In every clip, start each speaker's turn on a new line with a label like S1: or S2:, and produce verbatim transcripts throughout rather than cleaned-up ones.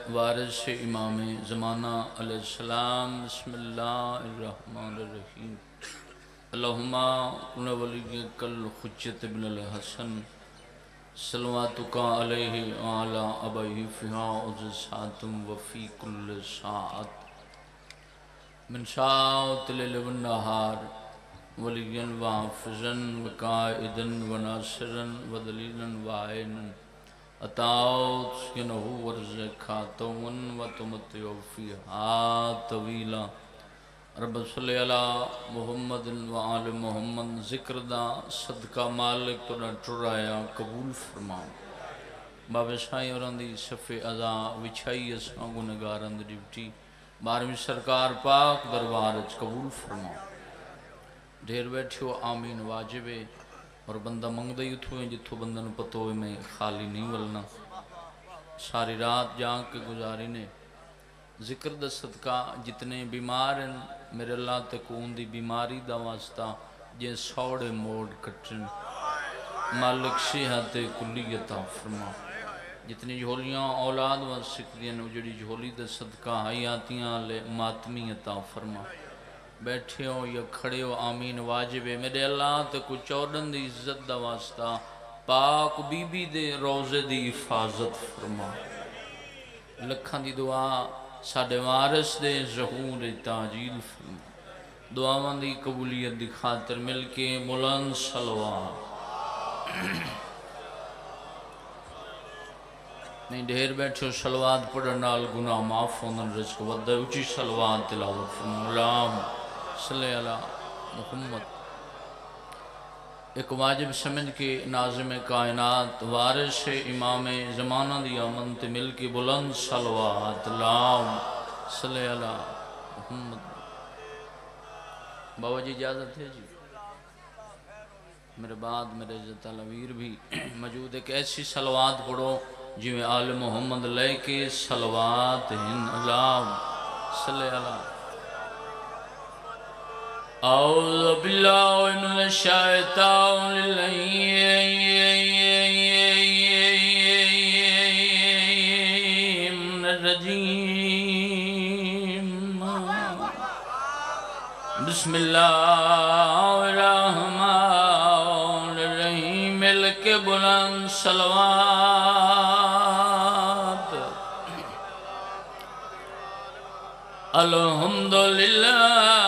S1: وارث امام زمانہ علیہ السلام بسم اللہ الرحمن الرحیم اللہم کن ولیک الحجت ابن الحسن صلواتک علیہ وعلا ابیہ فیہا عزساتم وفی کل ساعت من ساعت لیل والنہار ولیاً وحافظاً وقائداً وناصراً ودلیلاً وعینا اتاؤت سکنہو ورزکاتون وتمتعو فیہا طویلا رب صلی اللہ محمد وآل محمد ذکر دا صدقہ مالک تو نہ ٹرایا قبول فرماؤ باب شاہی اور اندی صفِ ازا وچھائی اساں گنگار اند ڈیوٹی بارہویں سرکار پاک دربارچ قبول فرماؤ ڈھیر بیٹھو آمین واجبے اور بندہ منگ دئی اتھوئے جتھو بندن پتوئے میں خالی نہیں ولنا ساری رات جان کے گزاری نے ذکر دا صدقہ جتنے بیمار ہیں میرے اللہ تکون دی بیماری دا واسطہ جن سوڑے موڑ کٹن مالک صحت کلی عطا فرما جتنی جھولیاں اولاد واسک دین اجڑی جھولی دا صدقہ حیاتیاں لے ماتمی عطا فرما بیٹھے ہو یا کھڑے ہو آمین واجب ہے میرے اللہ تے کو چودن دی عزت دا واسطہ پاک بی بی دے روزے دی حفاظت فرما لکھاں دی دعا ساڑے وارث دے ظہور تاجیل فرما دعاواں دی قبولیت دی خاطر مل کے بلند صلوات نہیں ڈھیر بیٹھو صلوات پڑھنال گناہ معاف ہوندن رزق ودہ اچھی صلوات تلاوت فرما اللہم صلی اللہ محمد ایک واجب سمجھ کے ناظم کائنات وارث امام زمانہ دی آمنت مل کے بلند صلوات اللہم صلی اللہ محمد بابا جی اجازت ہے جی میرے بعد میرے عزت الویر بھی موجود ایک ایسی صلوات پڑھو جی میں آل محمد لے کے صلوات ہن اللہم صلی اللہ اعوذ باللہ من الشیطان الرجیم بسم اللہ الرحمن الرحیم مل کے بلند صلوات الحمدللہ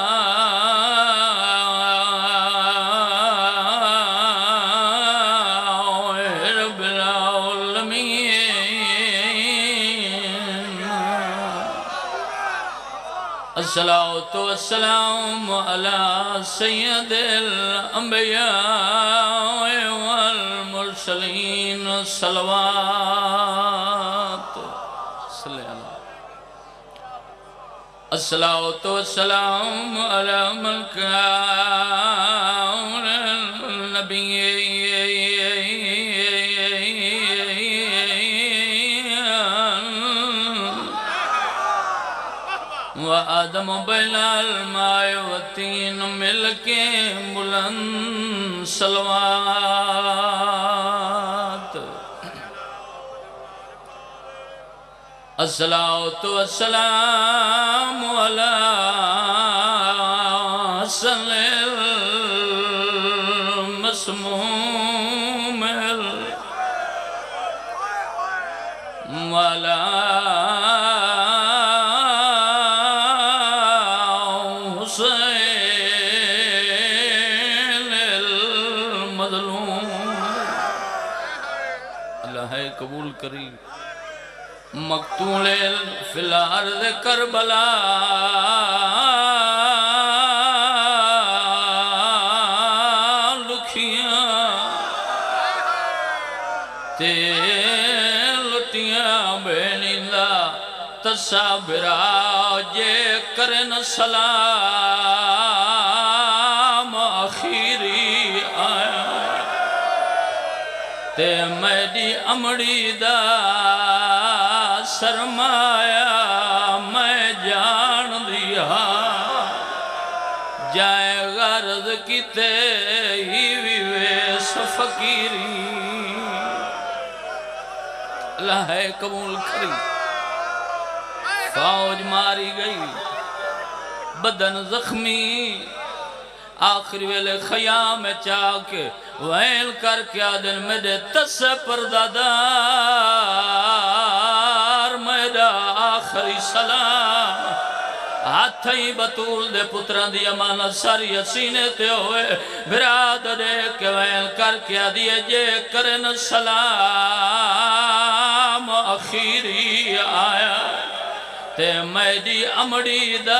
S1: الصلاة والسلام على سید الانبیاء والمرسلین صلوات صلی اللہ الصلاة والسلام على من كان النبي وآدم بین الماء والتین مل کے بلند صلوات الصلاة والسلام على حسن المسموم وعلى قبول کری مقتول فی الارض کربلا لکھیاں تے لٹیاں بینندہ تصابرہ جے کرن سلام آخیری آیا تے میری امڑی دا سرمایا میں جان دیا جائے غرض کی تے ہی ویس فقیری اللہ ہے قبول کری فوج ماری گئی بدن زخمی آخری ویلے خیام چاکے ویل کر کیا دن میرے تس پردادار میرا آخری سلام ہاتھیں بطول دے پتران دی امانت ساری سینے تے ہوئے برادرے کے ویل کر کیا دیئے جے کرن سلام اخیری آیا تے میری امڑی دا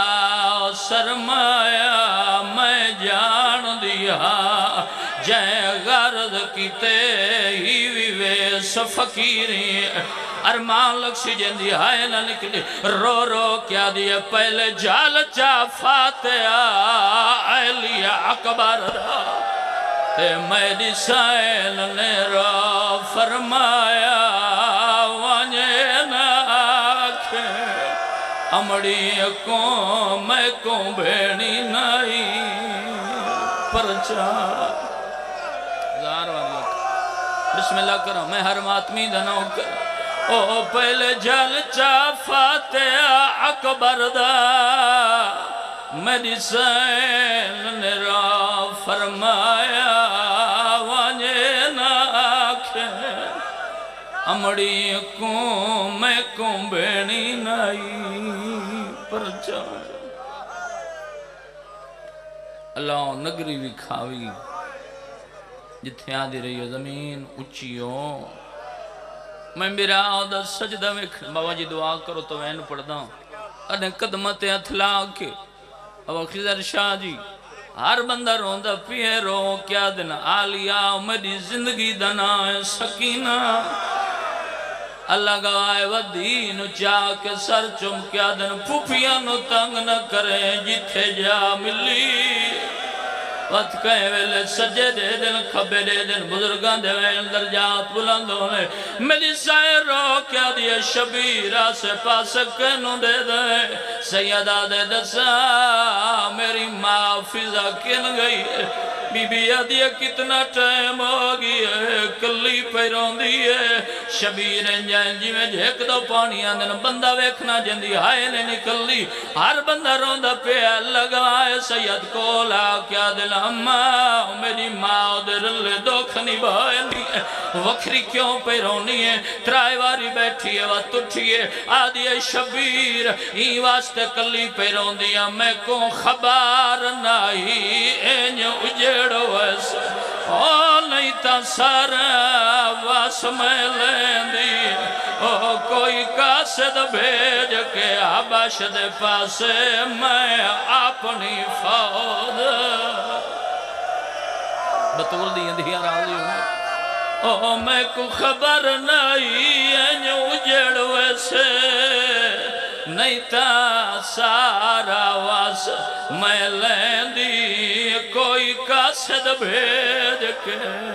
S1: سرمایا میں جان دیا جائے غرد کیتے ہی ویس فقیری ارمان لکشی جندی ہائے نہ نکلی رو رو کیا دیئے پہلے جال چا فاتحہ علی اکبر دا تے میری سائل نے رو فرمایا وانجے ناکھے امڑی کو میں کو بھیڑی نہیں پرچار زار واللہ بسم اللہ کرو میں ہر ماتمی دنوں کر او پہلے جل چا فاتحہ اکبر دا میری سین نے را فرمایا وانجے ناکھے امڑی کو میں کو بینی نہیں پرچار اللہ نگری بھی کھاوی جتھے آدھی رہی ہو زمین اچھیوں میں میرا آدھا سجدہ میں بابا جی دعا کرو تو وین پڑھ دا انہیں قدمت اتھلا کے اب خضر شاہ جی ہر بندہ روندہ پیے رو کیا دن آلیا میری زندگی دنا سکینہ اللہ گوائے ودین چاہ کے سر چم کیا دن پھوپیاں نو تنگ نہ کرے جتھے جا ملی وقت کہیں ویلے سجے دے دن کھبے دے دن بزرگاں دے ویل درجات بلند ہونے میری سائے رو کیا دیئے شبیرہ سے پاسکے نو دے دے سیدہ دے دسا میری ماں فضا کن گئی ہے بی بی آدھیا کتنا ٹائم ہو گئی ہے کلی پیروں دیئے شبیر انجائن جی میں جھیک دو پانی آندن بندہ ویکھنا جندی ہائے نے نکلی ہر بندہ روندہ پہ لگوائے سید کولا کیا دل اماں میری ماں دے رلے دوکھنی بھائنی ہے وکھری کیوں پیرونی ہے ترائے واری بیٹھی ہے وقت اٹھی ہے آدھی شبیر ہی واسطے کلی پیرون دیا میں کو خبار نائی اینج اجڑو ایسے او نہیں تا سارا واس میں لین دی او کوئی قاسد بھیج کے حبش دے پاسے میں اپنی فوج بطول دی اندھیاں راضی ہوں او میں کو خبر نہیں اینج اجڑ ویسے نہیں تا سارا واس میں لین دی کوئی قاسد بھیج کے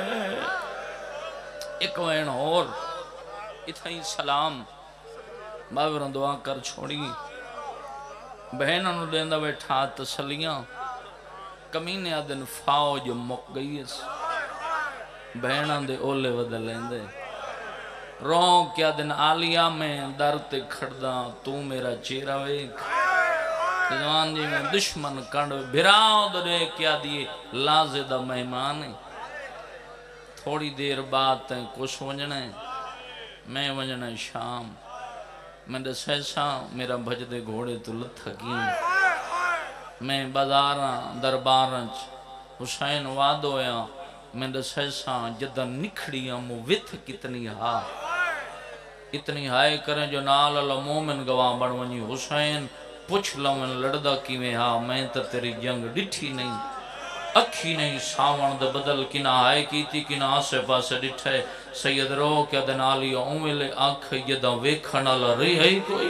S1: ایک وین اور اتھائی سلام باوران دعا کر چھوڑی بہنوں نے دیندہ بیٹھا تسلیاں کمینے آدن فوج مک گئی اس بہنوں دے اولے ودہ لیندے رون کیا دن آلیا میں درتے کھڑدا تو میرا چیرہ ویک جوان جی میں دشمن کنڈ بھراؤ دے کیا دیئے لازدہ مہمانے تھوڑی دیر بعد تین کچھ ونجنے میں ونجنے شام میں دے سیسا میرا بھج دے گھوڑے تو لتھکین میں بازاراں دربارنچ حسین وادویا میں دے سیسا جدہ نکھڑیاں مو ویتھ کتنی ہا اتنی ہائے کریں جو نال اللہ مومن گواہ بڑھ ونی حسین پوچھ لون لڑدہ کی میں ہاں میں تا تیری جنگ ڈٹھی نہیں اکھی نہیں ساون دا بدل کنا آئے کی تھی کنا آسے پاسے ڈٹھے سید رو کیا دنالی اوملے آنکھ یدہ ویکھنا لری ہے کوئی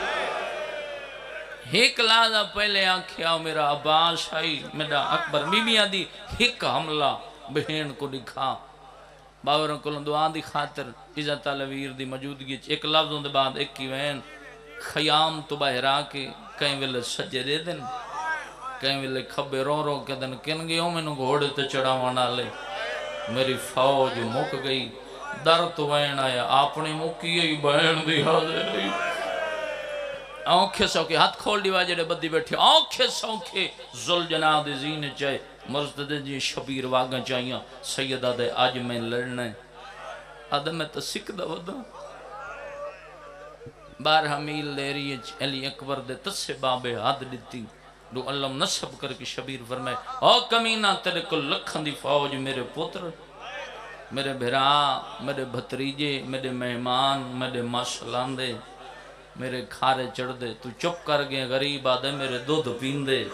S1: ہیک لازہ پہلے آنکھیا میرا عباس آئی میرا اکبر میمیاں دی ہیک حملہ بہن کو دکھا باورن کو دعا دی خاطر عزت علویر دی موجودگی ایک لفظوں دے بعد ایک کی وین خیام تو بہرا کے کہیں ویلے سجے دے دن کہیں ویلے کھبے رو رو کے دن کن گئیوں میں نو گھوڑے تے چڑھا وانا لے میری فوج مک گئی در تو وین آیا اپنی مکی ہی بہن دی حاضر رہی آنکھے سوکھے ہاتھ کھول دیوا جڑے بدی بیٹھے آنکھے سوکھے ذل جناب دے زین چاہے مرزد جی شبیر واگاں چاہیاں سیدہ دے آج میں لڑنا ہے آدم میں تو سکھ دا ودا بارہ میل لے رہی علی اکبر دے تسے بابے حد دیتی دو علم نصب کر کے شبیر فرمائے او کمینہ تیرے کو لکھن دی فوج میرے پتر میرے بھرا میرے بھتریجے میرے مہمان میرے ماشلان دے میرے کھارے چڑھ دے تو چپ کر گئے غریب آدھے میرے دودھ پین دے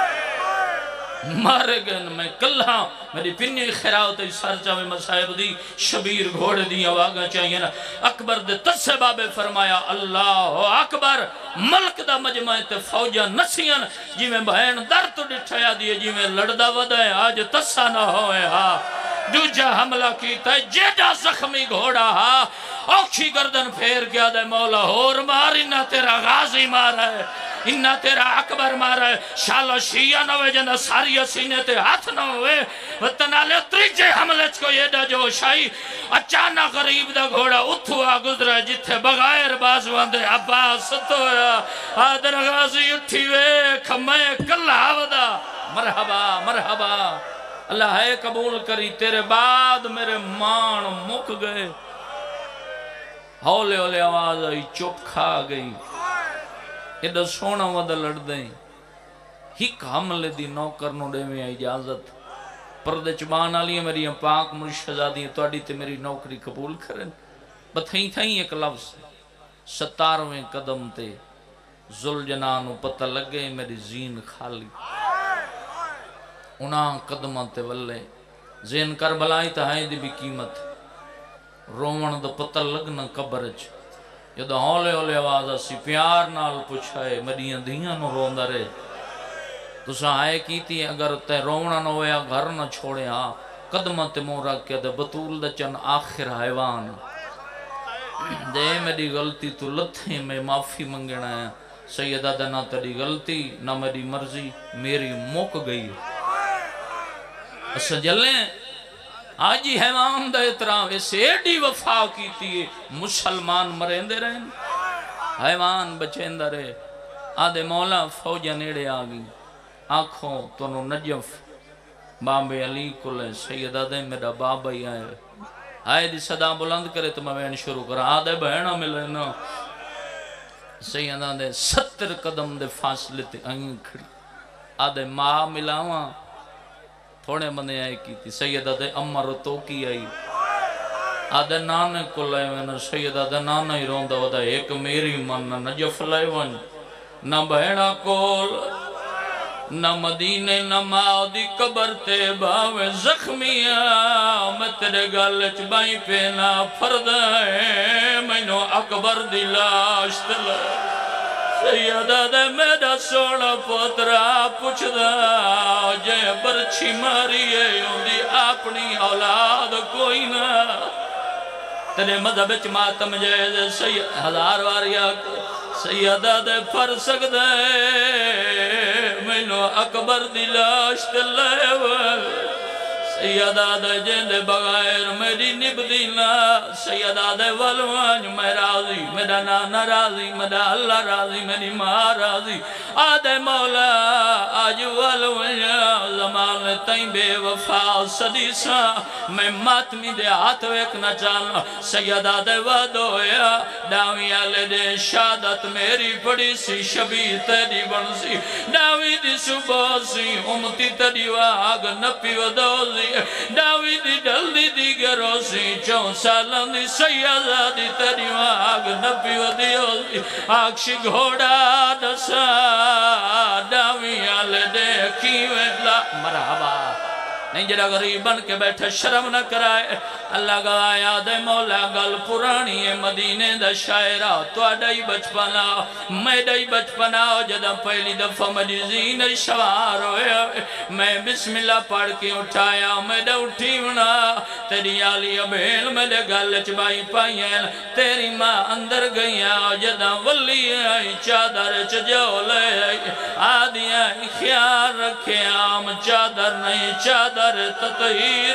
S1: مارے گئے میں کلہا میری پنی خیراؤ تے سارچہ میں مسائب دی شبیر گھوڑے دی آواگا چاہیے نا اکبر دے تسے بابے فرمایا اللہ اکبر ملک دا مجمع تے فوجہ نسیاں جی میں بہن در تو ڈٹھایا دیئے جی میں لڑدہ ودائے آج تسا نہ ہوئے ہاں دوجہ حملہ کیتا ہے جیڑا زخمی گھوڑا ہاں اوکھی گردن پھیر گیا دے مولا ہور مار انہا تیرا غازی مارا ہے انہا تیرا اکبر مارا ہے شالہ شیعہ نہ ہوئے جنہ ساری سینے تے ہاتھ نہ ہوئے وطنالے تریجے حملے کو یہ دا جو شاہی اچانا غریب دا گھوڑا اتھوا گزرا جتھے بغیر بازوان دے عباس ستویا آدر غازی اٹھی وے کھمے کلہ ودا مرحبا مرحبا اللہ ہے قبول کری تیرے بعد میرے مان مک گئے ہولے ہولے آواز آئی چپ کھا گئی ادھا سونا ودہ لڑ دیں ہک حملے دی نوکر نو دے میں اجازت پردے چبان آلی میری پاک مرشدادی توڑی تے میری نوکری قبول کرن بتھائیں تھائیں ایک لفظ ستارویں قدم تے ذل جنانو پتہ لگے میری زین خالی انہاں قدمہ تے ولے زین کربلائی تہائی دی بھی قیمت رومن دا پتہ لگنا قبرچ یہ دا ہولے ہولے آواز اسی پیار نال پوچھائے مریاں دیاں نو روندہ رہے تو سا آئے کیتی اگر تے رونا نہ ہویا گھر نہ چھوڑے ہاں قدمہ تے مورا کیا دے بطول دا چن آخر حیوان دے میری غلطی تو لتھیں میں معافی منگنا ہے سیدہ دا نہ تیری غلطی نہ میری مرضی میری موک گئی اسا جلیں آجی حیوان دا اطرام اسے ایڈی وفا کیتی ہے مسلمان مرین دے رہے حیوان بچین دا رہے آدھے مولا فوجہ نیڑے آگی آنکھوں تونو نجف بابے علی کلے سیدہ دے میرا بابا ہی آئے آئے دی صدا بلند کرے تو میں وین شروع کرا آدھے بہنہ ملے نا سیدہ دے ستر قدم دے فاصلے تے آئیں کھڑی آدھے ماں ملاواں تھوڑے بندے آئے کی تھی سیدہ دے امر توکی آئی آدھے نانے کو لائے وینا سیدہ دے نانا ہی روندہ ودا ایک میری من نجف لائے ون نہ بہنہ کول نہ مدینے نہ ماؤدی قبر تے باوے زخمیاں میں تیرے گالچ بائی پینا فرد ہے میں نو اکبر دی لاش تلے سیدہ دے میرا سونا پوترا پوچھ دا جے برچی ماری ہے ہوندی اپنی اولاد کوئی نہ تیرے مذہب اچ ماتم جائے سیدہ ہزار واریا سیدہ دے پر سکدے میں نو اکبر دی لاش تلے ول سیدہ دے جیندے بغیر میری نب دینا سیدہ دے والوانج میں راضی میرا نانا راضی میرا اللہ راضی میری ماں راضی آدھے مولا آج والوانج زمان تائیں بے وفا صدی سا میں ماتمی دے ہاتھ ویکنا چاہنا سیدہ دے وادویا ڈاوی آلے دے شادت میری پڑی سی شبی تیری بن سی ڈاوی دی صبح سی امتی تیری واگ نپی ودوزی ڈاوی دی ڈل دی دی گروسی چون سالن دی سیادہ دی تیری واگ نپی ودیوزی آکشی گھوڑا دسا ڈاوی آلے دے کیویں لا مرحبا نہیں جڑا غریب بن کے بیٹھے شرم نہ کرائے اللہ گوایا دے مولا گل پرانی ہے مدینے دا شاعرہ تو اڈائی بچپنا میں ڈائی بچپنا جدہ پہلی دفعہ مجھے زین شوار ہوئے میں بسم اللہ پڑھ کے اٹھایا میں ڈا اٹھی ہونا تیری آلی ابھیل میں ڈا گل چبائی پائیں تیری ماں اندر گئیا جدہ ولی آئی چادر چجو لے آدھی آئی خیال رکھے آم چادر نہیں چادر در تطہیر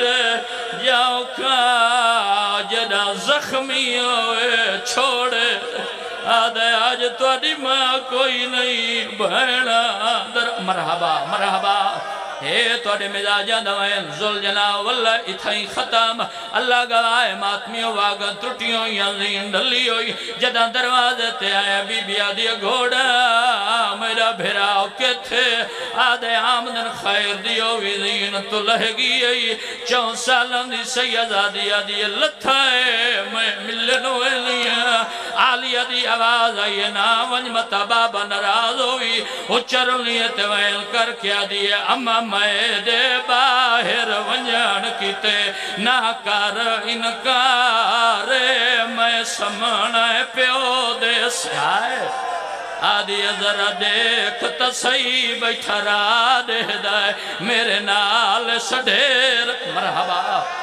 S1: جاؤ کا جدہ زخمی ہوئے چھوڑے آدھے آج توڑی ماں کوئی نہیں بہنا در مرحبا مرحبا اے توڑے مزاجہ دوائن زل جنا واللہ اتھائی ختم اللہ گوائے ماتمیوں واگا ترٹیوں یازین ڈلی ہوئی جدہ دروازے تے آیا بی بی آدھی گھوڑا میرا بھیراؤ کے تھے آدھے آمدن خیر دیو ویزین تو لہگی آئی چون سالن دی سیدہ دی آدھی لتھائے میں ملنوے لیا آلی آدھی آواز آئی نا ونجمت بابا نراز ہوئی اچھر لیت ویل کر کیا دیئے اما میں دے باہر ونجان کیتے نہ کر انکار میں سمنا پیو دے سے آئے آدھی ذرا دیکھ تصحیح بیٹھا را دے دائے میرے نال سڈیر مرحبا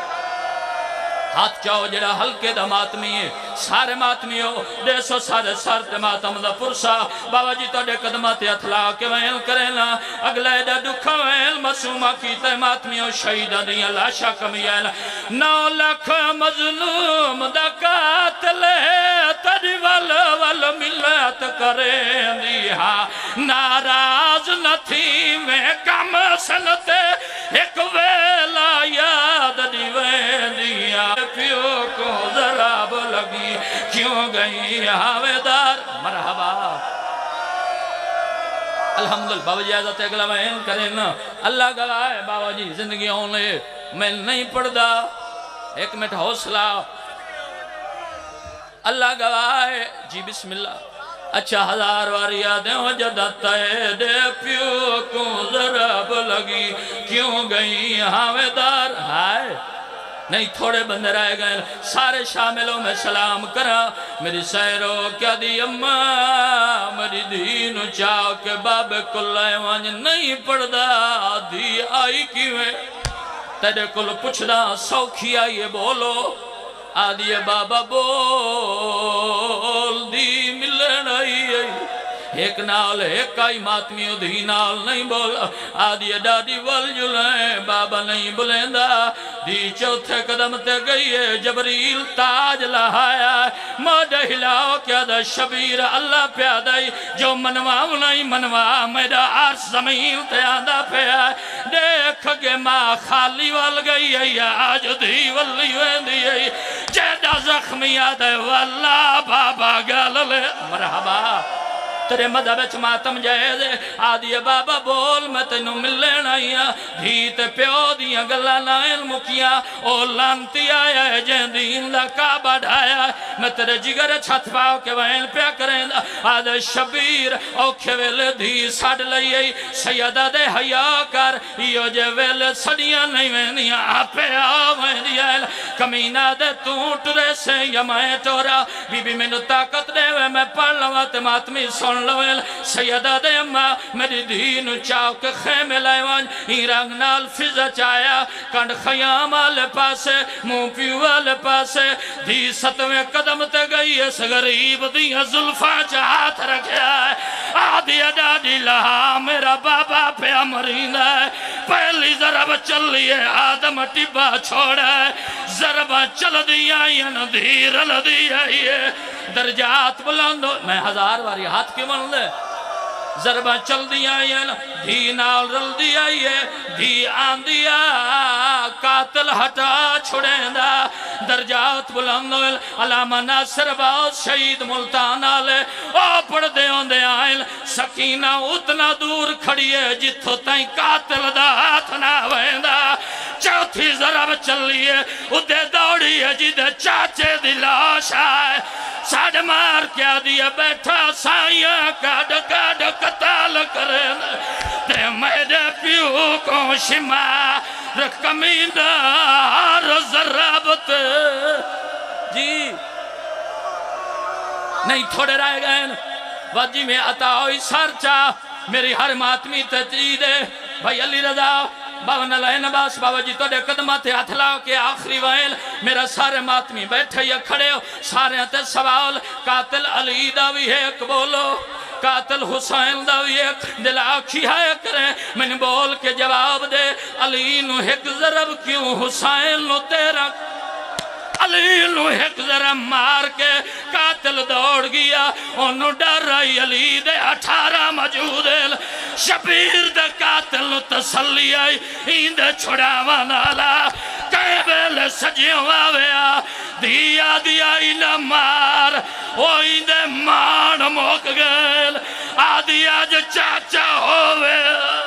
S1: ہاتھ چاہو جڑا ہلکے دا ماتمی ہے سارے ماتمی ہو دے سو سارے سار تے ماتم دا پرسا بابا جی تو دے قدمات اطلاع کے ویل کرنا اگلے دے دکھا ویل مسومہ کیتے ماتمی ہو شہیدہ دیا لاشا کمی آئینا نو لکھ مظلوم دا قاتل تری وال وال ملت کریں دیا ناراض نہ تھی میں کم سنتے ایک ویلا یاد دیویں دیا پیو کو ذراب لگی کیوں گئی حاویدار مرحبا الحمدللہ بابا جی عزت اگلا میں کریں نا اللہ گوائے بابا جی زندگی ہونے میں نہیں پڑھدا ایک منٹ حوصلہ اللہ گوائے جی بسم اللہ اچھا ہزار وار یادیں ہو جدتا ہے دے پیو کو ذراب لگی کیوں گئی حاویدار ہائے نہیں تھوڑے بندر آئے گئے سارے شاملوں میں سلام کرا میری سیرو کیا دی اممہ میری دین چاہو کہ باب کل ایوان نہیں پڑھدا دی آئی کیویں تیرے کل پچھدا سوکھی آئیے بولو آدھی بابا بول دی ملن آئی آئی ایک نال ایک آئی ماتمیوں دی نال نہیں بول آدھی ڈاڈی وال جلائیں بابا نہیں بلیندہ دی چوتھے قدم تے گئی ہے جبریل تاج لہایا موڈہ ہلاؤ کیا دا شبیر اللہ پیادائی جو منواؤ نہیں منوا میرا عرص زمین تے آدھا پیا دیکھ گے ماں خالی وال گئی ہے یا آج دی والی ویندی ہے جیدہ زخمی آدھے واللہ بابا گاللے مرحبا تیرے مذہب اچھ ماتم جائزے آدھی بابا بول میں تینوں ملین آئیا دھیت پیو دیا گلہ نائل مکیا او لانتی آیا ہے جہن دین لکا بڑھایا ہے میں تیرے جگر چھت پاؤ کے وین پیا کریں دا آدھے شبیر او کھویل دھی ساڑ لئی سیدہ دے حیاء کر یہ جے ویل سڑیاں نہیں وینیاں آپے آویں دیا کمینہ دے تونٹ رے سے یا میں ٹورا بی بی میں نو طاقت دے وے میں پڑھ لوا تے ماتمی سن لویل سیدہ دے اممہ میری دین چاو کے خیمے لائیوان ہی رنگ نال فضا چایا کنڈ خیام آلے پاسے موں پیو آلے پاسے دی ستویں قدم تے گئی اس غریب دیا ظلفہ چاہت رکھیا ہے آدھی ڈاڈی لہا میرا بابا پہ امرین ہے پہلی ضرب چل لیے آدم ٹبا چھوڑا ہے ضرب چل دیا ین دیر لدیا یہ درجات بلندو میں ہزار واری ہاتھ کی من لے ضربہ چل دیا یہ دھی نال رل دیا یہ دھی آن دیا قاتل ہٹا چھڑیں دا درجات بلند ہوئل علامہ ناصر باز شہید ملتان آلے او پڑھ دے ہوں دے آئل سکینہ اتنا دور کھڑی ہے جتھو تائیں قاتل دا ہاتھ نہ ویندہ چوتھی ضرب چل لیے ادھے دوڑی ہے جدھے چاچے دلاش آئے ساڑھ مار کیا دیا بیٹھا سائیاں کاڑ کاڑ قتال کریں تے میرے پیو کو شما رکمینار ضرابت جی نہیں تھوڑے رائے گئے وجی میں عطاوی سرچا میری ہر ماتمی تجید ہے بھائی علی رضا بابا نلائے نباس بابا جی تو دے قدمات ہاتھ لاؤ کے آخری وائل میرا سارے ماتمی بیٹھے یا کھڑے ہو سارے تے سوال قاتل علی داوی ہے ایک بولو قاتل حسین داوی ایک دل آکھی ہے کریں میں نے بول کے جواب دے علی نو ایک ضرب کیوں حسین نو تیرا خلیل نو ایک ذرا مار کے قاتل دوڑ گیا انہوں ڈر رہی علی دے اٹھارہ موجود شبیر دے قاتل نو تسلی آئی ایندے چھڑاوا نالا کہے بیلے سجیوں آویا دیا دیا اینا مار او ایندے مان موک گئل آدیا جو چاچا ہوئے